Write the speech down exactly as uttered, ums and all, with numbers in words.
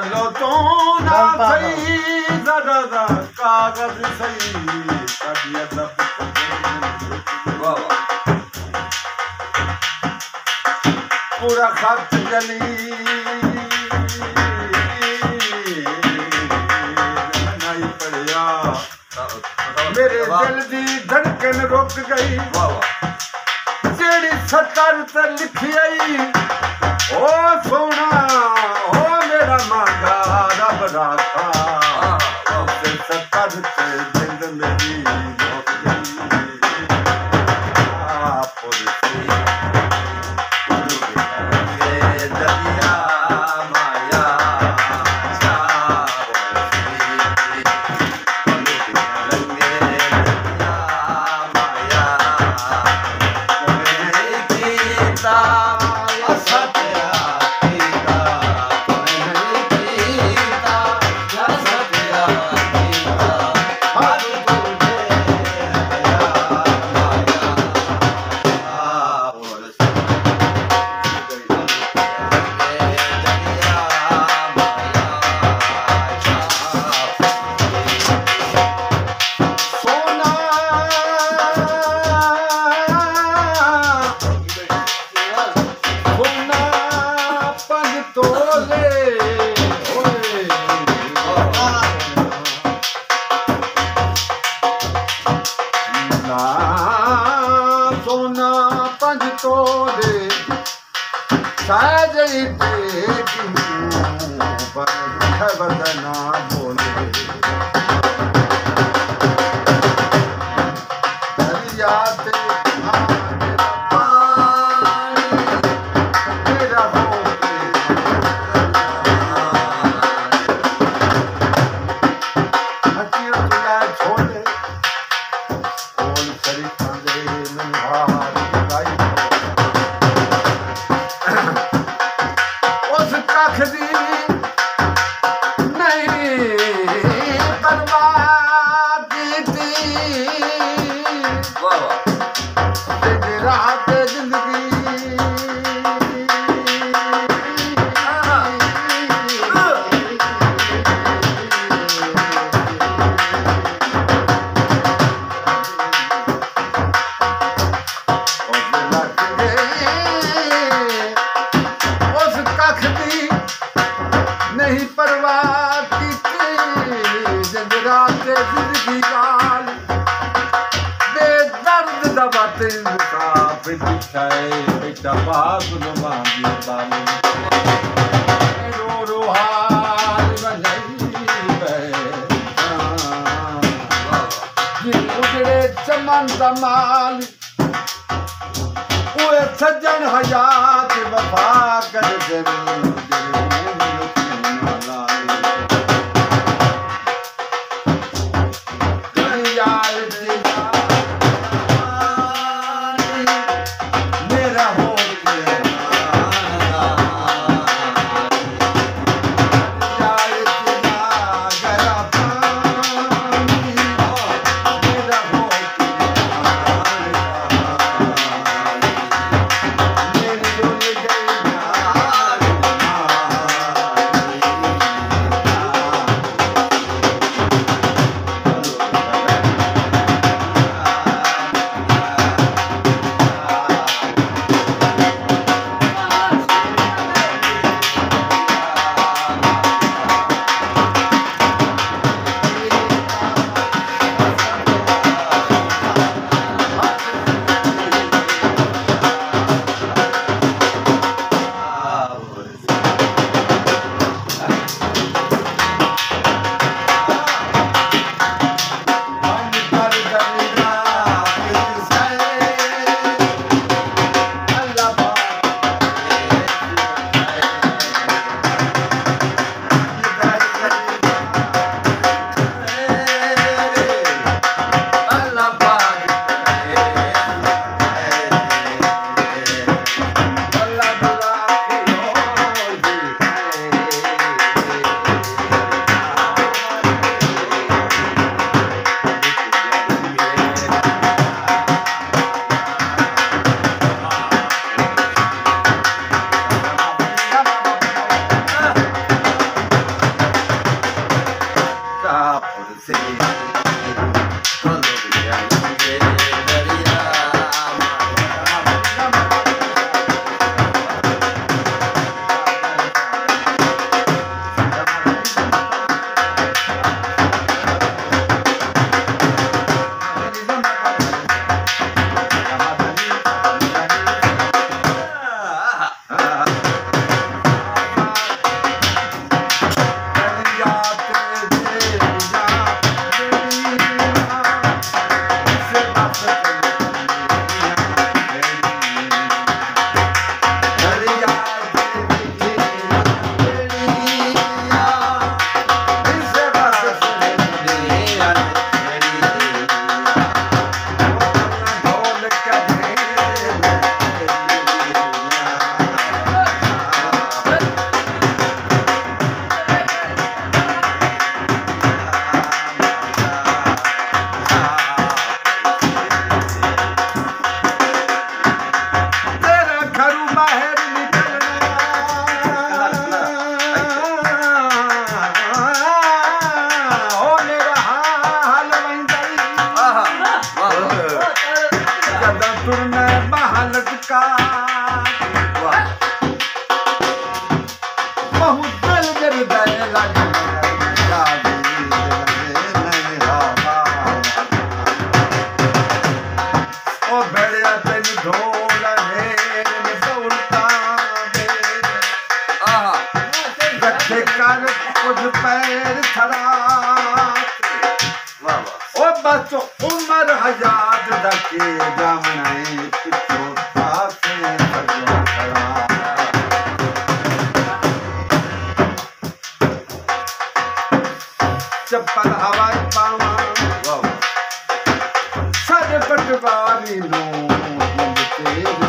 चलो तो ना सही ज़रा ज़रा कागज़ सही तबीयत पूरा खत जली नहीं पड़िया मेरे दिल दी धड़कन रुक गई जेड़ी सतर ते लिखी आई ओ सोना ओ मेरा मांगा रब राखा उसे सतर ते जिंद मेरी रुक गई आप सोना पंज तोले साजई देखूं पर बदना बोले दरिया ते नहीं परवाह की जंजराते जिंदगी गाल बेदर्द दबाते मुसाफिर दिखाए बेटा बात न मांगी बाल रो रो हाल बजाई जिन उजड़े चमन दमाल उए सज्जन हयात वफा कर जरूर कर कुछ पैर थरा ओ बस उम्र हजार दके जामने पिछो पासे सजो खड़ा चप्पल हवाई पावा सर पटवारी नो तेरे